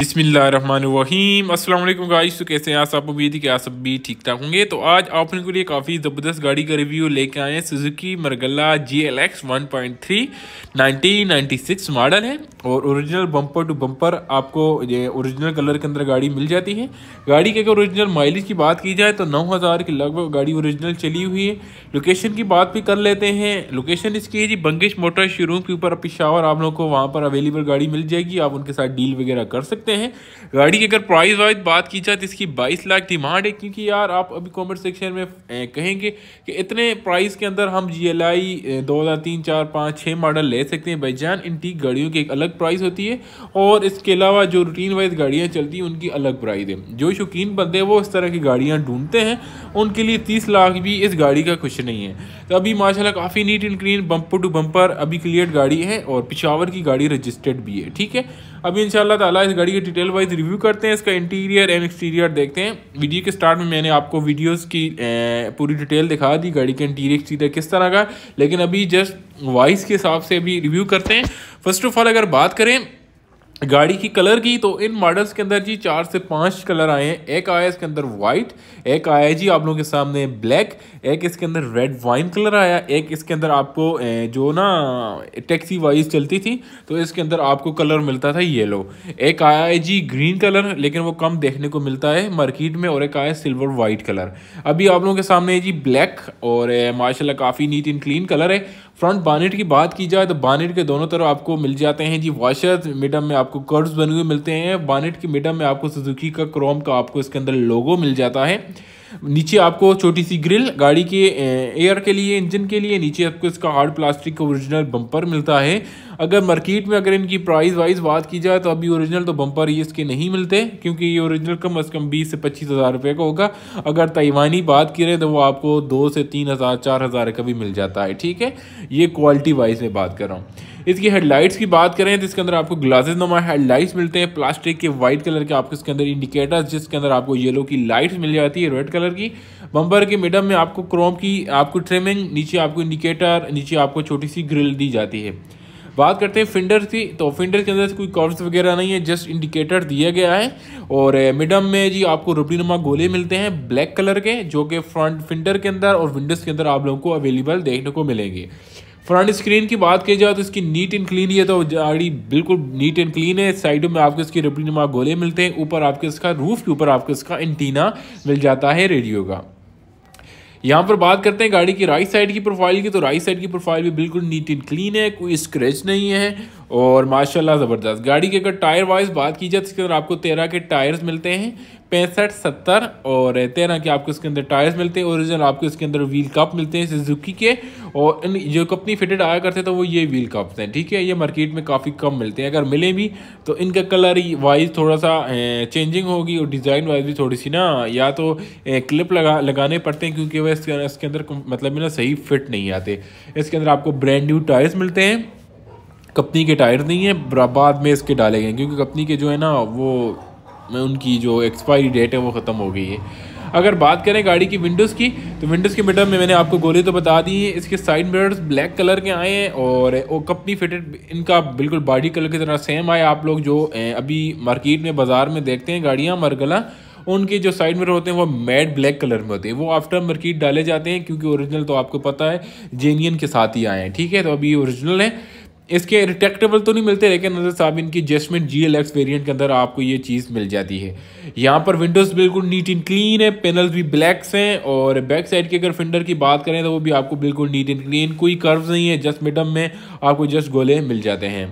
बिस्मिल्लाहिर्रहमानिर्रहीम। अस्सलाम वालेकुम गाइस। तो कैसे हैं आप सब? उम्मीद है कि आप सब भी ठीक ठाक होंगे। तो आज आप लोगों के लिए काफ़ी ज़बरदस्त गाड़ी का रिव्यू लेके आए हैं। सुजुकी मरगला GLX 1.3 1996 मॉडल है और ओरिजिनल बम्पर टू बम्पर आपको ये ओरिजिनल कलर के अंदर गाड़ी मिल जाती है। गाड़ी के अगर ओरिजिनल माइलेज की बात की जाए तो 9000 के लगभग गाड़ी ओरिजिनल चली हुई है। लोकेशन की बात भी कर लेते हैं। लोकेशन इसकी है जी बंगिश मोटर शोरूम के ऊपर पिशावर। आप लोगों को वहाँ पर अवेलेबल गाड़ी मिल जाएगी, आप उनके साथ डील वगैरह कर सकते हैं। गाड़ी की अगर प्राइस वाइज बात की जाए तो इसकी 22 लाख डिमांड है, क्योंकि यार आप अभी कमेंट सेक्शन में कहेंगे कि इतने प्राइस के अंदर हम GLI 2003, 4, 5, 6 मॉडल ले सकते हैं। भाईजान इंटीक गाड़ियों की एक अलग प्राइस होती है और इसके अलावा जो रूटीन वाइज गाड़ियाँ चलती हैं उनकी अलग प्राइस है। जो शौकीन बंदे हैं वो इस तरह की गाड़ियाँ ढूंढते हैं, उनके लिए 30 लाख भी इस गाड़ी का कुछ नहीं है। तो अभी माशाल्लाह काफ़ी neat and clean bumper to bumper अभी क्लियर गाड़ी है और पिशावर की गाड़ी रजिस्टर्ड भी है। ठीक है, अभी इंशाल्लाह ताला इस गाड़ी के डिटेल वाइज रिव्यू करते हैं, इसका इंटीरियर एंड एक्सटीरियर देखते हैं। वीडियो के स्टार्ट में मैंने आपको वीडियोस की पूरी डिटेल दिखा दी गाड़ी का इंटीरियर एक्सटीरियर किस तरह का, लेकिन अभी जस्ट वॉइस के हिसाब से अभी रिव्यू करते हैं। फर्स्ट ऑफ ऑल अगर बात करें गाड़ी की कलर की तो इन मॉडल्स के अंदर जी 4 से 5 कलर आए हैं। एक आया इसके अंदर वाइट, एक आया जी आप लोगों के सामने ब्लैक, एक इसके अंदर रेड वाइन कलर आया, एक इसके अंदर आपको जो ना टैक्सी वाइज चलती थी तो इसके अंदर आपको कलर मिलता था येलो, एक आया है जी ग्रीन कलर लेकिन वो कम देखने को मिलता है मार्केट में, और एक आया सिल्वर वाइट कलर। अभी आप लोगों के सामने है जी ब्लैक और माशाल्लाह काफ़ी नीट एंड क्लीन कलर है। फ्रंट बानेट की बात की जाए तो बानेट के दोनों तरफ आपको मिल जाते हैं जी वॉशर्स, मिडम में आपको कर्व्स बने हुए मिलते हैं। बानेट की मिडम में आपको सुजुकी का क्रोम का आपको इसके अंदर लोगो मिल जाता है। नीचे आपको छोटी सी ग्रिल गाड़ी के एयर के लिए, इंजन के लिए। नीचे आपको इसका हार्ड प्लास्टिक का ओरिजिनल बम्पर मिलता है। अगर मार्केट में अगर इनकी प्राइस वाइज बात की जाए तो अभी ओरिजिनल तो बम्पर ये इसके नहीं मिलते, क्योंकि ये ओरिजिनल कम अज़ कम 20 से 25 हज़ार रुपये का होगा। अगर ताइवानी बात करें तो वो आपको 2 से 3 हज़ार 4 हज़ार का भी मिल जाता है। ठीक है, ये क्वालिटी वाइज में बात कर रहा हूँ। इसकी हेडलाइट्स की बात करें तो इसके अंदर आपको ग्लासेस नुमा हेडलाइट्स मिलते हैं, प्लास्टिक के वाइट कलर के आपको इसके अंदर इंडिकेटर्स, जिसके अंदर आपको येलो की लाइट्स मिल जाती है रेड कलर की। बम्पर के मिडम में आपको क्रोम की आपको ट्रिमिंग, नीचे आपको इंडिकेटर, नीचे आपको छोटी सी ग्रिल दी जाती है। बात करते हैं फिंडर की, तो फिंडर के अंदर कोई कर्व्स वगैरह नहीं है, जस्ट इंडिकेटर दिया गया है। और मिडम में जी आपको रबड़ीनुमा गोले मिलते हैं ब्लैक कलर के, जो कि फ्रंट फिंडर के अंदर और विंडोज़ के अंदर आप लोगों को अवेलेबल देखने को मिलेंगे। फ्रंट स्क्रीन की बात की जाए तो इसकी नीट एंड क्लीन है, तो गाड़ी बिल्कुल नीट एंड क्लीन है। साइडों में आपको इसकी रबड़ीनुमा गोले मिलते हैं, ऊपर आपको इसका रूफ के ऊपर आपको इसका एंटीना मिल जाता है रेडियो का। यहाँ पर बात करते हैं गाड़ी की राइट साइड की प्रोफाइल की, तो राइट साइड की प्रोफाइल भी बिल्कुल नीट एंड क्लीन है, कोई स्क्रैच नहीं है और माशाल्लाह ज़बरदस्त। गाड़ी के अगर टायर वाइज बात की जाए तो इसके अंदर आपको 13 के टायर्स मिलते हैं, 65, 70 और 13 के आपको इसके अंदर टायर्स मिलते हैं। ओरिजिनल आपको इसके अंदर व्हील कप मिलते हैं सुजुकी के, और इन जो कंपनी फिटेड आया करते तो वो ये व्हील कप्स हैं। ठीक है, ये मार्केट में काफ़ी कम मिलते हैं, अगर मिले भी तो इनका कलर वाइज थोड़ा सा चेंजिंग होगी और डिज़ाइन वाइज भी थोड़ी सी ना या तो क्लिप लगाने पड़ते हैं, क्योंकि वह इसके अंदर मतलब ना सही फिट नहीं आते। इसके अंदर आपको ब्रांड न्यू टायर्स मिलते हैं, कंपनी के टायर नहीं है, बाद में इसके डाले गए, क्योंकि कंपनी के जो है ना वो उनकी जो एक्सपायरी डेट है वो ख़त्म हो गई है। अगर बात करें गाड़ी की विंडोज़ की, तो विंडोज़ के मिडम में मैंने आपको गोले तो बता दी है। इसके साइड मिरर्स ब्लैक कलर के आए हैं और वो कंपनी फिटेड इनका बिल्कुल बॉडी कलर की तरह सेम आया। आप लोग जो अभी मार्केट में बाज़ार में देखते हैं गाड़ियाँ मरगला, उनके जो साइड मिरर होते हैं वो मैट ब्लैक कलर में होते हैं, वो आफ्टर मार्केट डाले जाते हैं, क्योंकि ओरिजिनल तो आपको पता है जेनियन के साथ ही आए हैं। ठीक है, तो अभी ओरिजिनल है। इसके रिट्रैक्टेबल तो नहीं मिलते, लेकिन नजर साहब इनकी जस्टमेंट GLX वेरिएंट के अंदर आपको ये चीज़ मिल जाती है। यहाँ पर विंडोज़ बिल्कुल नीट एंड क्लीन है, पैनल्स भी ब्लैक्स हैं, और बैक साइड की अगर फिंडर की बात करें तो वो भी आपको बिल्कुल नीट एंड क्लीन, कोई कर्व्स नहीं है, जस्ट मिडम में आपको जस्ट गोले मिल जाते हैं।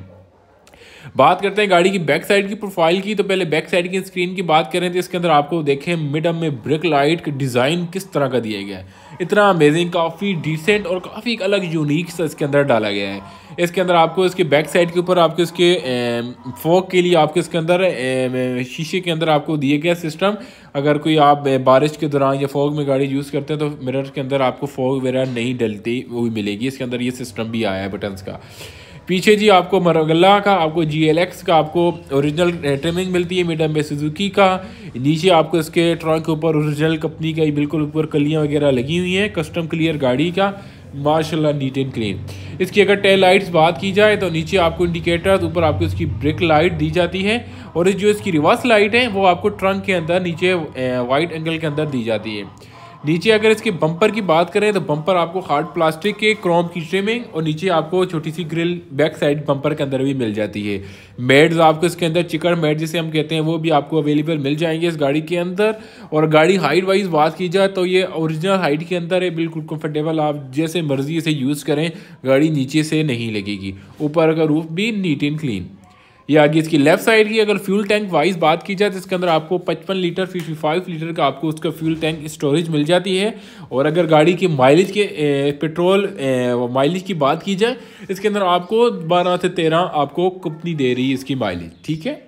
बात करते हैं गाड़ी की बैक साइड की प्रोफाइल की, तो पहले बैक साइड की स्क्रीन की बात करें तो इसके अंदर आपको देखें मिडम में ब्रिक लाइट का डिज़ाइन किस तरह का दिया गया है, इतना अमेजिंग, काफ़ी डिसेंट और काफ़ी एक अलग यूनिक सा इसके अंदर डाला गया है। इसके अंदर आपको इसके बैक साइड के ऊपर आपको इसके फॉग के लिए आपको इसके अंदर शीशे के अंदर आपको दिए गया सिस्टम। अगर कोई आप बारिश के दौरान या फॉग में गाड़ी यूज़ करते हैं तो मिरर के अंदर आपको फॉग वगैरह नहीं डलती, वो भी मिलेगी। इसके अंदर ये सिस्टम भी आया है बटन्स का। पीछे जी आपको मरगला का, आपको GLX का आपको ओरिजिनल ट्रिमिंग मिलती है, मिडम में सुजुकी का। नीचे आपको इसके ट्रंक के ऊपर ओरिजिनल कंपनी का ही बिल्कुल ऊपर कलियां वगैरह लगी हुई हैं, कस्टम क्लियर गाड़ी का। माशाल्लाह नीट एंड क्लीन। इसकी अगर टेल लाइट्स बात की जाए तो नीचे आपको इंडिकेटर्स, ऊपर आपको इसकी ब्रेक लाइट दी जाती है, और जो इसकी रिवर्स लाइट है वो आपको ट्रंक के अंदर नीचे वाइट एंगल के अंदर दी जाती है। नीचे अगर इसके बम्पर की बात करें तो बम्पर आपको हार्ड प्लास्टिक के क्रोम की ट्रिमिंग, और नीचे आपको छोटी सी ग्रिल बैक साइड बम्पर के अंदर भी मिल जाती है। मैट्स आपको इसके अंदर चिकन मैट जिसे हम कहते हैं वो भी आपको अवेलेबल मिल जाएंगे इस गाड़ी के अंदर। और गाड़ी हाइट वाइज बात की जाए तो ये ओरिजिनल हाइट के अंदर है, बिल्कुल कंफर्टेबल, आप जैसे मर्जी इसे यूज़ करें, गाड़ी नीचे से नहीं लगेगी। ऊपर का रूफ भी नीट एंड क्लीन। ये आगे इसकी लेफ्ट साइड की अगर फ्यूल टैंक वाइज बात की जाए तो इसके अंदर आपको 55 लीटर 55 लीटर का आपको उसका फ्यूल टैंक स्टोरेज मिल जाती है। और अगर गाड़ी की माइलेज के पेट्रोल माइलेज की बात की जाए, इसके अंदर आपको 12 से 13 आपको कंपनी दे रही है इसकी माइलेज, ठीक है।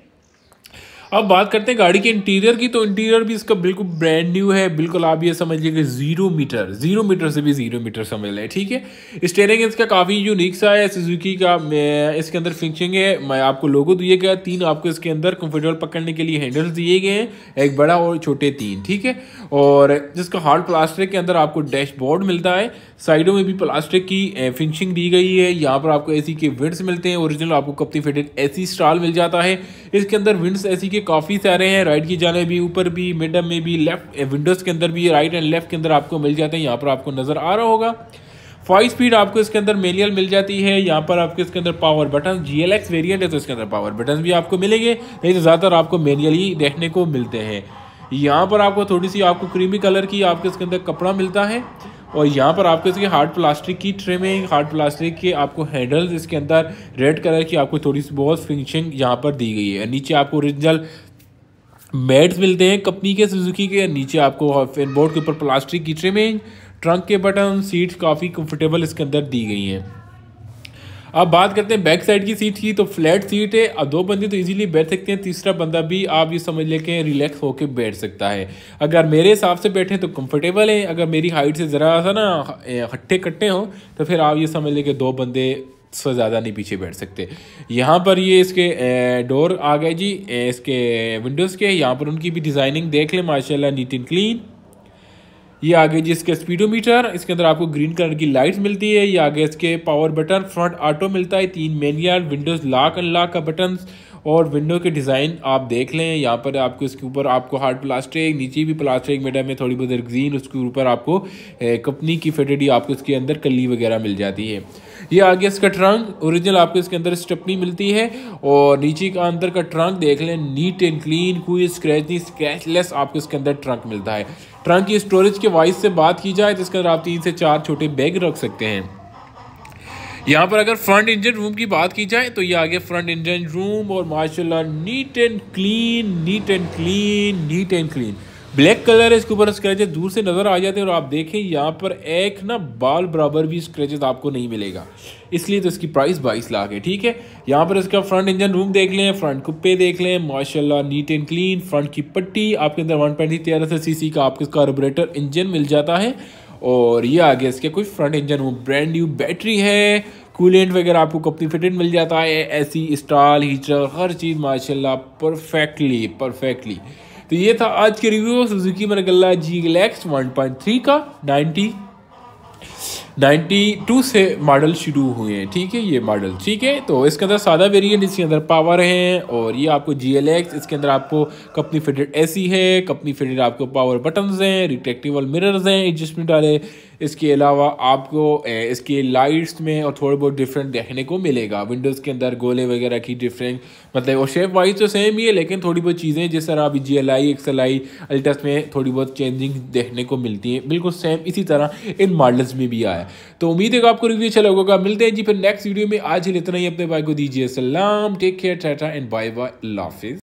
अब बात करते हैं गाड़ी के इंटीरियर की, तो इंटीरियर भी इसका बिल्कुल ब्रांड न्यू है, बिल्कुल आप ये समझ लीजिए कि 0 मीटर से भी 0 मीटर समझ लें, ठीक है। स्टीयरिंग इसका काफ़ी यूनिक सा है, सुजुकी का इसके अंदर फिनिशिंग है। मैं आपको लोगो दिए गया 3 आपको इसके अंदर कंफर्टेबल पकड़ने के लिए हैंडल्स दिए गए हैं, एक बड़ा और छोटे 3, ठीक है। और जिसका हार्ड प्लास्टिक के अंदर आपको डैशबोर्ड मिलता है, साइडों में भी प्लास्टिक की फिनिशिंग दी गई है। यहाँ पर आपको एसी के विंड्स मिलते हैं, ओरिजिनल आपको कंपनी फिटेड एसी स्टॉल मिल जाता है। इसके अंदर विंड्स एसी के काफ़ी सारे हैं, राइट की जाने भी, ऊपर भी, मिडल में भी, लेफ्ट विंडोज़ के अंदर भी, राइट एंड लेफ्ट के अंदर आपको मिल जाते हैं। यहाँ पर आपको नज़र आ रहा होगा 5 स्पीड आपको इसके अंदर मैनुअल मिल जाती है। यहाँ पर आपको इसके अंदर पावर बटन, GLX वेरिएंट है तो इसके अंदर पावर बटन भी आपको मिलेंगे, नहीं तो ज़्यादातर आपको मैनुअल ही देखने को मिलते हैं। यहाँ पर आपको थोड़ी सी आपको क्रीमी कलर की आपको इसके अंदर कपड़ा मिलता है, और यहाँ पर आपको इसके हार्ड प्लास्टिक की ट्रिमिंग, हार्ड प्लास्टिक के आपको हैंडल्स इसके अंदर रेड कलर की आपको थोड़ी सी बहुत फिनिशिंग यहाँ पर दी गई है। नीचे आपको ओरिजिनल मैट्स मिलते हैं कंपनी के सुजुकी के, नीचे आपको फैन बोर्ड के ऊपर प्लास्टिक की ट्रिमिंग, ट्रंक के बटन, सीट्स काफ़ी कंफर्टेबल इसके अंदर दी गई हैं। अब बात करते हैं बैक साइड की सीट की, तो फ्लैट सीट है, अब 2 बंदे तो इजीली बैठ सकते हैं, तीसरा बंदा भी आप ये समझ ले के रिलैक्स होकर बैठ सकता है। अगर मेरे हिसाब से बैठे तो कंफर्टेबल है, अगर मेरी हाइट से ज़रा सा ना हट्टे कट्टे हों तो फिर आप ये समझ ले कि 2 बंदे से ज़्यादा नहीं पीछे बैठ सकते। यहाँ पर ये इसके डोर आ गए जी, इसके विंडोज़ के, यहाँ पर उनकी भी डिज़ाइनिंग देख लें, माशाल्लाह नीट एंड क्लीन। ये आगे जी इसके स्पीडोमीटर, इसके अंदर आपको ग्रीन कलर की लाइट्स मिलती है। ये आगे इसके पावर बटन, फ्रंट ऑटो मिलता है, 3 मैनुअल, विंडोज़ लॉक अनलॉक का बटन, और विंडो के डिज़ाइन आप देख लें। यहाँ पर आपको इसके ऊपर आपको हार्ड प्लास्टिक, नीचे भी प्लास्टिक, मिडल में थोड़ी बहुत ग्रीन, उसके ऊपर आपको कंपनी की फिटेड आपको इसके अंदर कली वगैरह मिल जाती है। ये आगे इसका ट्रंक ओरिजिनल आपको इसके अंदर स्टेपनी मिलती है, और नीचे का अंदर का ट्रंक देख लें, नीट एंड क्लीन, कोई स्क्रैच नहीं, स्क्रैचलेस आपको इसके अंदर ट्रंक मिलता है। ट्रंक की स्टोरेज के वाइज से बात की जाए तो इसके अंदर आप 3 से 4 छोटे बैग रख सकते हैं। यहाँ पर अगर फ्रंट इंजन रूम की बात की जाए तो ये आगे फ्रंट इंजन रूम, और माशाल्लाह neat and clean, neat and clean, neat and clean. Black colour है, इसके ऊपर स्क्रैचेस दूर से नज़र आ जाते हैं, और आप देखें यहाँ पर एक ना बाल बराबर भी स्क्रैचेस आपको नहीं मिलेगा, इसलिए तो इसकी प्राइस 22 लाख है, ठीक है। यहाँ पर इसका फ्रंट इंजन रूम देख लें, फ्रंट कुप्पे देख लें, माशाल्लाह नीट एंड क्लीन। फ्रंट की पट्टी आपके अंदर 1.13 सीसी का आपके कार्बोरेटर इंजन मिल जाता है, और ये आगे इसके कोई front engine room, brand new battery है, कूलेंट वगैरह आपको कंपनी फिटेड मिल जाता है, एसी स्टॉल, हीटर, हर चीज़ माशाल्लाह परफेक्टली। तो ये था आज के रिव्यू सुजुकी मरगल्ला GLX 1.3 का। 92 से मॉडल शुरू हुए हैं, ठीक है, ये मॉडल, ठीक है। तो इसके अंदर सादा वेरिएंट, इसके अंदर पावर है, और ये आपको GLX, इसके अंदर आपको कंपनी फिटेड एसी है, कंपनी फिटेड आपको पावर बटन्स हैं, रिट्रैक्टेबल मिरर्स हैं एडजस्टमेंट वाले। इसके अलावा आपको इसके लाइट्स में और थोड़े बहुत डिफरेंट देखने को मिलेगा। विंडोज़ के अंदर गोले वगैरह की डिफरेंट मतलब, और शेप वाइज तो सेम ही है, लेकिन थोड़ी बहुत चीज़ें जिस तरह अभी GLI XLI अल्टस में थोड़ी बहुत चेंजिंग देखने को मिलती हैं, बिल्कुल सेम इसी तरह इन मॉडल्स में भी आया। तो उम्मीद है कि आपको रिव्यू अच्छा लगेगा। मिलते हैं जी फिर नेक्स्ट वीडियो में। आज ही इतना ही, अपने भाई को दीजिए सलाम, take care, tata and bye bye, अल्लाह हाफिज़।